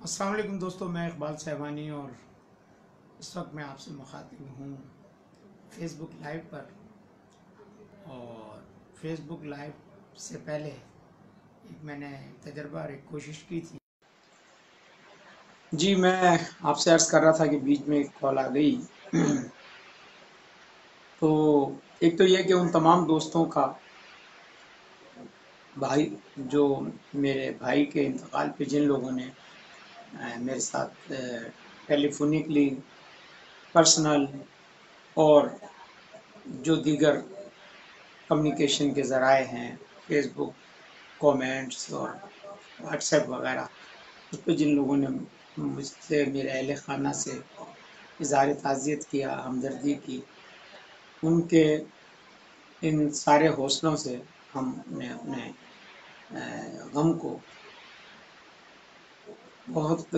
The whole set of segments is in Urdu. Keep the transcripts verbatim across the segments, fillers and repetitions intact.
السلام علیکم دوستو، میں اقبال صاحبانی اور اس وقت میں آپ سے مخاطب ہوں فیس بک لائیو پر۔ اور فیس بک لائیو سے پہلے ایک میں نے تجربہ اور ایک کوشش کی تھی۔ جی میں آپ سے عرض کر رہا تھا کہ بیچ میں ایک کال آ گئی تو ایک تو یہ کہ ان تمام دوستوں کا بھائی جو میرے بھائی کے انتقال پہ جن لوگوں نے میرے ساتھ ٹیلی فونکلی پرسنل اور جو دیگر کمیونیکیشن کے ذرائع ہیں، فیس بک کومنٹس اور واٹس ایپ وغیرہ، اس پہ جن لوگوں نے مجھ سے میرے اہل خانہ سے اظہار تعزیت کیا، ہمدردی کی، ان کے ان سارے حوصلوں سے ہم نے اپنے غم کو بہت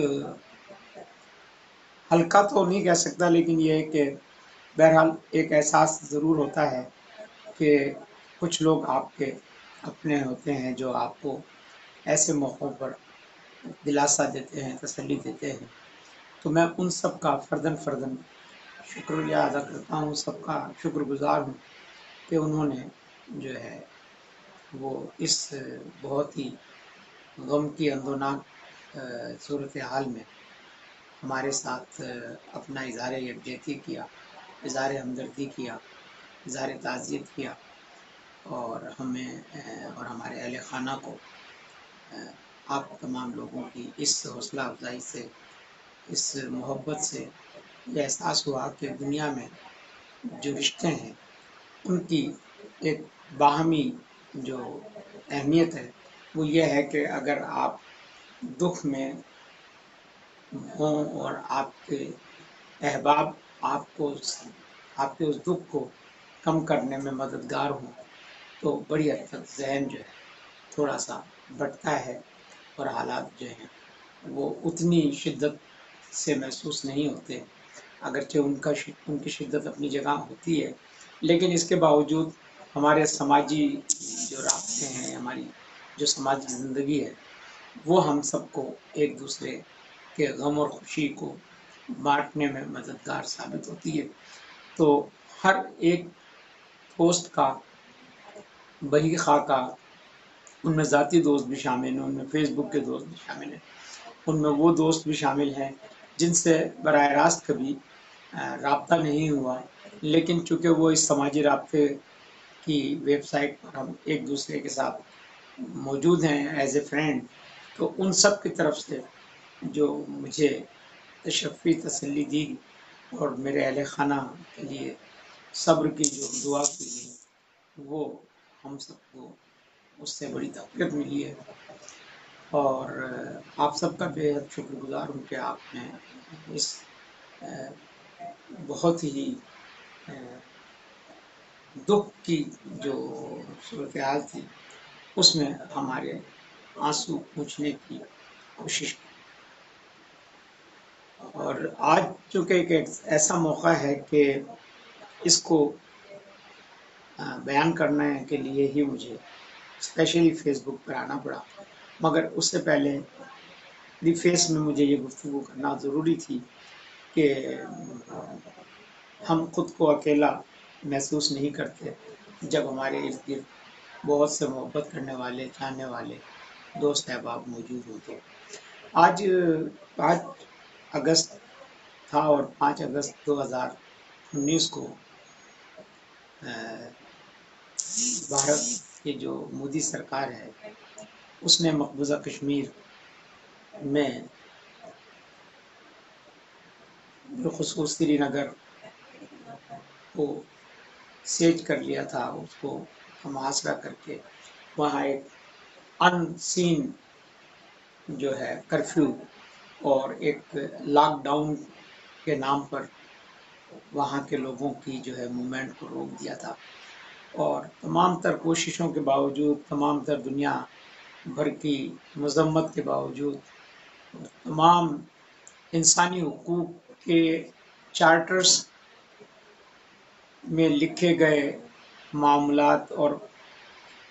ہلکا تو نہیں کہہ سکتا، لیکن یہ ہے کہ بہرحال ایک احساس ضرور ہوتا ہے کہ کچھ لوگ آپ کے اپنے ہوتے ہیں جو آپ کو ایسے موقعوں پر دلاسا دیتے ہیں، تسلی دیتے ہیں۔ تو میں ان سب کا فردن فردن شکریہ ادا کرتا ہوں، سب کا شکر گزار ہوں کہ انہوں نے جو ہے وہ اس بہت ہی غم کی اندوناک صورتحال میں ہمارے ساتھ اپنا اظہار یکجہتی کیا، اظہار ہمدردی کیا، اظہار تعزیت کیا، اور ہمیں اور ہمارے اہل خانہ کو آپ تمام لوگوں کی اس حوصلہ افزائی سے، اس محبت سے یہ احساس ہوا کہ دنیا میں جو رشتے ہیں ان کی ایک باہمی جو اہمیت ہے وہ یہ ہے کہ اگر آپ دکھ میں ہوں اور آپ کے احباب آپ کو آپ کے اس دکھ کو کم کرنے میں مددگار ہوں تو بڑی حد تک ذہن جو ہے تھوڑا سا بٹتا ہے، اور حالات جو ہیں وہ اتنی شدت سے محسوس نہیں ہوتے، اگرچہ ان کا ان کی شدت اپنی جگہ ہوتی ہے، لیکن اس کے باوجود ہمارے سماجی جو رابطے ہیں، ہماری جو سماجی زندگی ہے، وہ ہم سب کو ایک دوسرے کے غم اور خوشی کو بانٹنے میں مددگار ثابت ہوتی ہے۔ تو ہر ایک دوست کا بہی خاکہ، ان میں ذاتی دوست بھی شامل ہیں، ان میں فیس بک کے دوست بھی شامل ہیں، ان میں وہ دوست بھی شامل ہیں جن سے براہ راست کبھی رابطہ نہیں ہوا، لیکن چونکہ وہ اس سماجی رابطے کی ویب سائٹ پر ہم ایک دوسرے کے ساتھ موجود ہیں ایز اے فرینڈ، تو ان سب کی طرف سے جو مجھے تشفی تسلی دی اور میرے اہل خانہ کے لیے صبر کی جو دعا کی گئی، وہ ہم سب کو اس سے بڑی تقویت ملی ہے، اور آپ سب کا بے حد شکر گزار ہوں کہ آپ نے اس بہت ہی دکھ کی جو صورتحال تھی اس میں ہمارے آنسو پوچھنے کی کوشش کی۔ اور آج چونکہ ایک ایسا موقع ہے کہ اس کو بیان کرنے کے لیے ہی مجھے اسپیشلی فیس بک پر آنا پڑا، مگر اس سے پہلے پری فیس میں مجھے یہ گفتگو کرنا ضروری تھی کہ ہم خود کو اکیلا محسوس نہیں کرتے جب ہمارے ارد گرد بہت سے محبت کرنے والے، چاہنے والے دوست احباب موجود ہوں۔ تو آج پانچ اگست تھا اور پانچ اگست دو ہزار انیس کو بھارت کی جو مودی سرکار ہے اس نے مقبوضہ کشمیر میں بالخصوص سری نگر کو سیج کر لیا تھا، اس کو محاصرہ کر کے وہاں ایک ان سین جو ہے کرفیو اور ایک لاک ڈاؤن کے نام پر وہاں کے لوگوں کی جو ہے موومنٹ کو روک دیا تھا، اور تمام تر کوششوں کے باوجود، تمام تر دنیا بھر کی مذمت کے باوجود، تمام انسانی حقوق کے چارٹرز میں لکھے گئے معاملات اور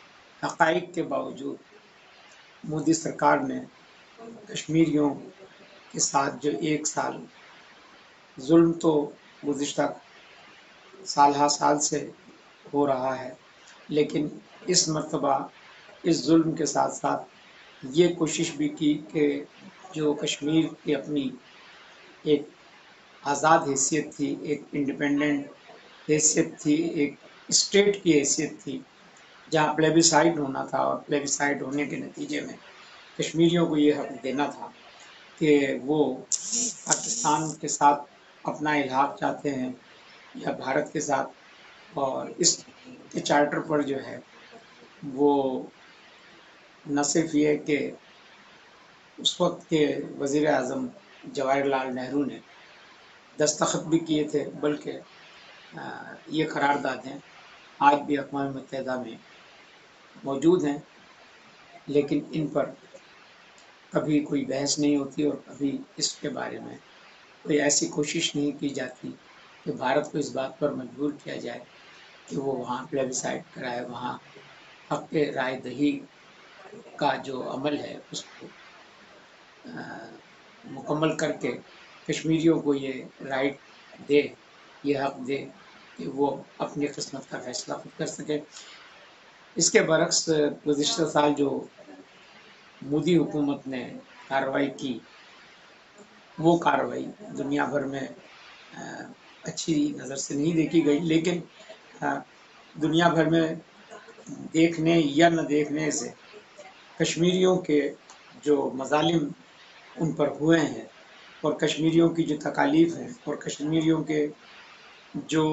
حقائق کے باوجود مودی سرکار نے کشمیریوں کے ساتھ جو ایک سال ظلم تو گزشتہ سال ہا سال سے ہو رہا ہے، لیکن اس مرتبہ اس ظلم کے ساتھ ساتھ یہ کوشش بھی کی کہ جو کشمیر کی اپنی ایک آزاد حیثیت تھی، ایک انڈیپینڈنٹ حیثیت تھی، ایک اسٹیٹ کی حیثیت تھی جہاں پلیبیسائڈ ہونا تھا، اور پلیبیسائڈ ہونے کے نتیجے میں کشمیریوں کو یہ حق دینا تھا کہ وہ پاکستان کے ساتھ اپنا الحاق چاہتے ہیں یا بھارت کے ساتھ، اور اس کے چارٹر پر جو ہے وہ نہ صرف یہ کہ اس وقت کے وزیر اعظم جواہر لال نہرو نے دستخط بھی کیے تھے، بلکہ یہ قراردادیں آج بھی اقوام متحدہ میں موجود ہیں، لیکن ان پر کبھی کوئی بحث نہیں ہوتی اور کبھی اس کے بارے میں کوئی ایسی کوشش نہیں کی جاتی کہ بھارت کو اس بات پر مجبور کیا جائے کہ وہ وہاں پلیبیسائڈ کرائے، وہاں حق رائے دہی کا جو عمل ہے اس کو مکمل کر کے کشمیریوں کو یہ رائٹ دے، یہ حق دے کہ وہ اپنی قسمت کا فیصلہ خود کر سکے۔ اس کے برعکس گزشتہ سال جو مودی حکومت نے کارروائی کی، وہ کارروائی دنیا بھر میں اچھی نظر سے نہیں دیکھی گئی، لیکن دنیا بھر میں دیکھنے یا نہ دیکھنے سے کشمیریوں کے جو مظالم ان پر ہوئے ہیں اور کشمیریوں کی جو تکالیف ہیں اور کشمیریوں کے جو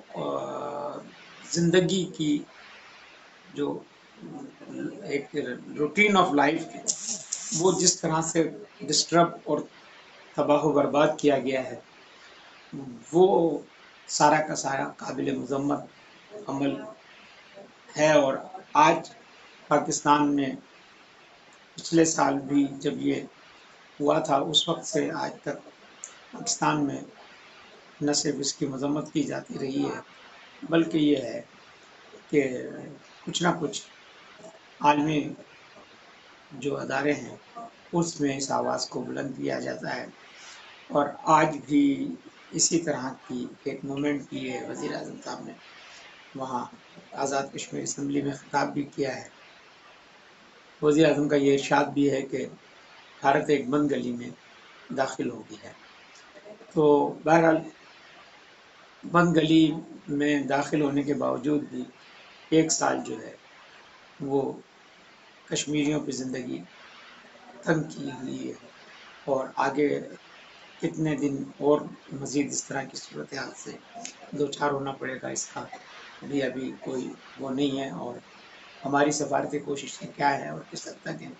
زندگی کی جو ایک روٹین آف لائف ہے وہ جس طرح سے ڈسٹرب اور تباہ و برباد کیا گیا ہے، وہ سارا کا سارا قابل مذمت عمل ہے۔ اور آج پاکستان میں پچھلے سال بھی جب یہ ہوا تھا، اس وقت سے آج تک پاکستان میں نہ صرف اس کی مذمت کی جاتی رہی ہے، بلکہ یہ ہے کہ کچھ نہ کچھ عالمی جو ادارے ہیں اس میں اس آواز کو بلند کیا جاتا ہے۔ اور آج بھی اسی طرح کی ایک مومنٹ کی ہے، وزیر اعظم صاحب نے وہاں آزاد کشمیر اسمبلی میں خطاب بھی کیا ہے۔ وزیر اعظم کا یہ ارشاد بھی ہے کہ بھارت ایک بند گلی میں داخل ہو گیا ہے۔ تو بہرحال بند گلی میں داخل ہونے کے باوجود بھی ایک سال جو ہے وہ کشمیریوں کی زندگی تنگ کی ہوئی ہے، اور آگے کتنے دن اور مزید اس طرح کی صورتحال سے دو چار ہونا پڑے گا، اس کا بھی ابھی کوئی وہ نہیں ہے۔ اور ہماری سفارتی کوششیں کیا ہے اور کس حد تک ہیں،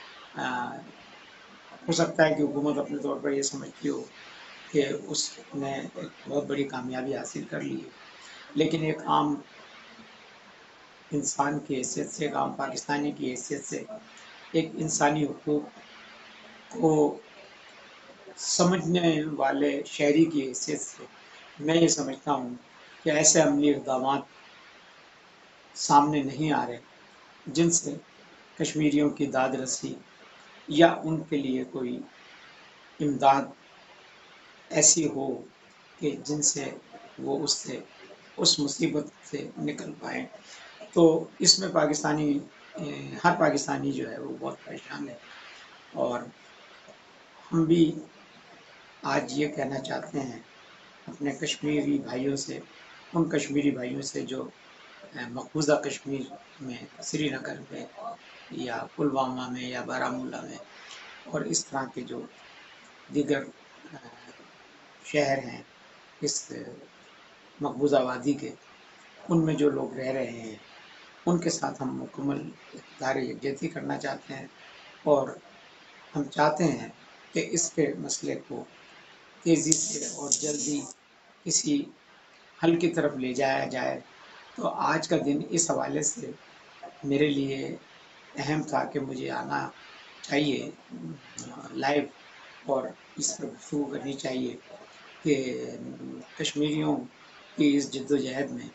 ہو سکتا ہے کہ حکومت اپنے طور پر یہ سمجھتی ہو کہ اس نے ایک بہت بڑی کامیابی حاصل کر لی ہے، لیکن ایک عام انسان کی حیثیت سے، ایک عام پاکستانی کی حیثیت سے، ایک انسانی حقوق کو سمجھنے والے شہری کی حیثیت سے میں یہ سمجھتا ہوں کہ ایسے عملی اقدامات سامنے نہیں آ رہے جن سے کشمیریوں کی داد رسی یا ان کے لیے کوئی امداد ایسی ہو کہ جن سے وہ اس سے اس مصیبت سے نکل پائیں۔ تو اس میں پاکستانی ہر پاکستانی جو ہے وہ بہت پریشان ہے، اور ہم بھی آج یہ کہنا چاہتے ہیں اپنے کشمیری بھائیوں سے، ان کشمیری بھائیوں سے جو مقبوضہ کشمیر میں سری نگر میں یا پلوامہ میں یا بارہمولہ میں اور اس طرح کے جو دیگر شہر ہیں اس مقبوضہ وادی کے، ان میں جو لوگ رہ رہے ہیں ان کے ساتھ ہم مکمل اقتدار یکجہتی کرنا چاہتے ہیں، اور ہم چاہتے ہیں کہ اس کے مسئلے کو تیزی سے اور جلدی کسی حل کی طرف لے جایا جائے۔ تو آج کا دن اس حوالے سے میرے لیے اہم تھا کہ مجھے آنا چاہیے لائیو اور اس پر گفتگو کرنی چاہیے کہ کشمیریوں کی اس جد و جہد میں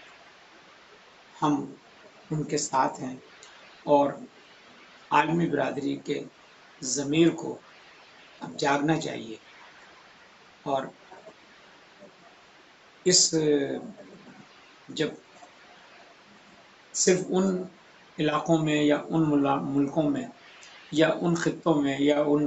ہم ان کے ساتھ ہیں، اور عالمی برادری کے ضمیر کو اب جاگنا چاہیے، اور اس جب صرف ان علاقوں میں یا ان ملکوں میں یا ان خطوں میں یا ان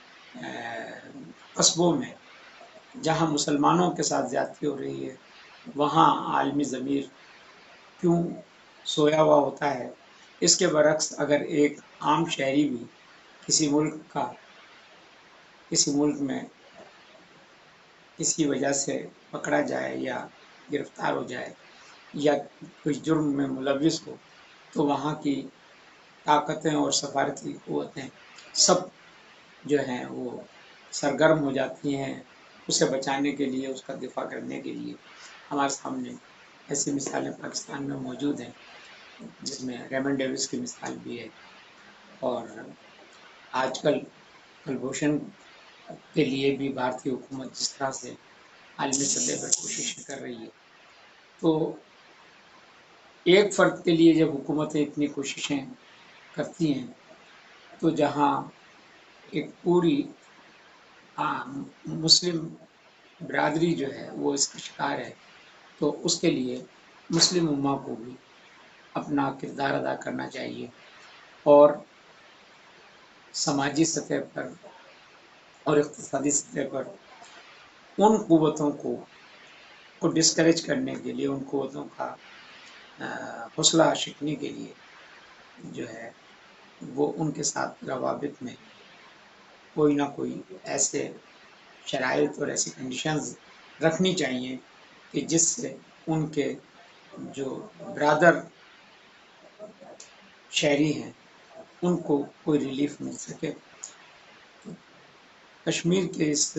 قصبوں میں جہاں مسلمانوں کے ساتھ زیادتی ہو رہی ہے، وہاں عالمی ضمیر کیوں سویا ہوا ہوتا ہے؟ اس کے برعکس اگر ایک عام شہری بھی کسی ملک کا کسی ملک میں کسی وجہ سے پکڑا جائے یا گرفتار ہو جائے یا کچھ جرم میں ملوث ہو، تو وہاں کی طاقتیں اور سفارتی قوتیں سب جو ہیں وہ سرگرم ہو جاتی ہیں اسے بچانے کے لیے، اس کا دفاع کرنے کے لیے۔ ہمارے سامنے ایسی مثالیں پاکستان میں موجود ہیں، جس میں ریمنڈ ڈیوس کی مثال بھی ہے، اور آج کل کلبھوشن کے لیے بھی بھارتی حکومت جس طرح سے عالمی سطح پر کوششیں کر رہی ہے، تو ایک فرد کے لیے جب حکومتیں اتنی کوششیں کرتی ہیں، تو جہاں ایک پوری مسلم برادری جو ہے وہ اس کا شکار ہے، تو اس کے لیے مسلم امہ کو بھی اپنا کردار ادا کرنا چاہیے، اور سماجی سطح پر اور اقتصادی سطح پر ان قوتوں کو کو ڈسکریج کرنے کے لیے، ان قوتوں کا حوصلہ شکنی کے لیے جو ہے وہ ان کے ساتھ روابط میں کوئی نہ کوئی ایسے شرائط اور ایسی کنڈیشنز رکھنی چاہیے کہ جس سے ان کے جو برادر شہری ہیں ان کو کوئی ریلیف مل سکے۔ کشمیر کے اس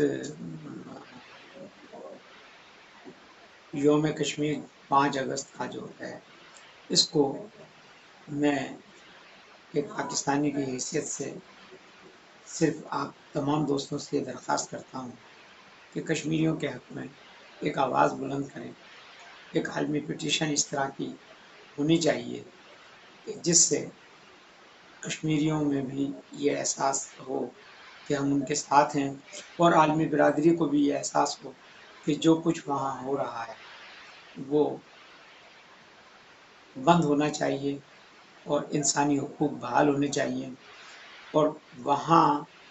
یوم کشمیر پانچ اگست کا جو ہے، اس کو میں ایک پاکستانی کی حیثیت سے صرف آپ تمام دوستوں سے درخواست کرتا ہوں کہ کشمیریوں کے حق میں ایک آواز بلند کریں۔ ایک عالمی پٹیشن اس طرح کی ہونی چاہیے کہ جس سے کشمیریوں میں بھی یہ احساس ہو کہ ہم ان کے ساتھ ہیں، اور عالمی برادری کو بھی یہ احساس ہو کہ جو کچھ وہاں ہو رہا ہے وہ بند ہونا چاہیے، اور انسانی حقوق بحال ہونے چاہیے، اور وہاں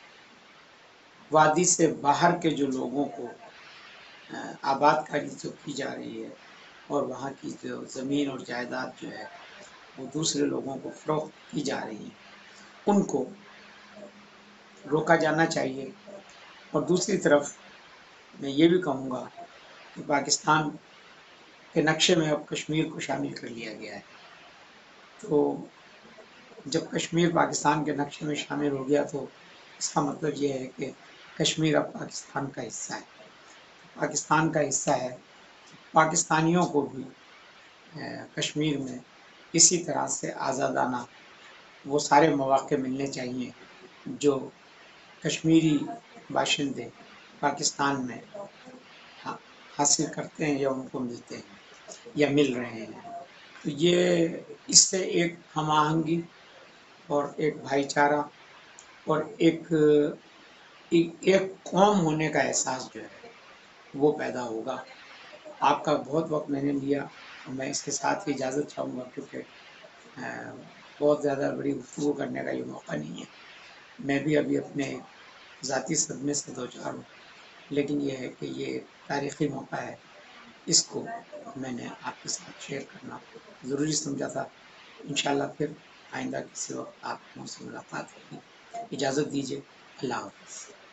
وادی سے باہر کے جو لوگوں کو آباد کاری جو کی جا رہی ہے، اور وہاں کی جو زمین اور جائیداد جو ہے وہ دوسرے لوگوں کو فروخت کی جا رہی ہے، ان کو روکا جانا چاہیے۔ اور دوسری طرف میں یہ بھی کہوں گا کہ پاکستان کے نقشے میں اب کشمیر کو شامل کر لیا گیا ہے، تو جب کشمیر پاکستان کے نقشے میں شامل ہو گیا تو اس کا مطلب یہ ہے کہ کشمیر اب پاکستان کا حصہ ہے۔ پاکستان کا حصہ ہے، پاکستانیوں کو بھی کشمیر میں اسی طرح سے آزادانہ وہ سارے مواقع ملنے چاہیے جو کشمیری باشندے پاکستان میں حاصل کرتے ہیں یا ان کو ملتے ہیں یا مل رہے ہیں۔ تو یہ اس سے ایک ہم آہنگی اور ایک بھائی چارہ اور ایک ایک قوم ہونے کا احساس جو ہے وہ پیدا ہوگا۔ آپ کا بہت وقت میں نے لیا، میں اس کے ساتھ ہی اجازت چاہوں گا، کیونکہ بہت زیادہ بڑی گفتگو کرنے کا یہ موقع نہیں ہے۔ میں بھی ابھی اپنے ذاتی صدمے سے دوچار ہوں، لیکن یہ ہے کہ یہ تاریخی موقع ہے، اس کو میں نے آپ کے ساتھ شیئر کرنا ضروری سمجھا تھا۔ انشاءاللہ پھر آئندہ کسی وقت آپ سے ملاقات ہوگی۔ اجازت دیجیے، اللہ حافظ۔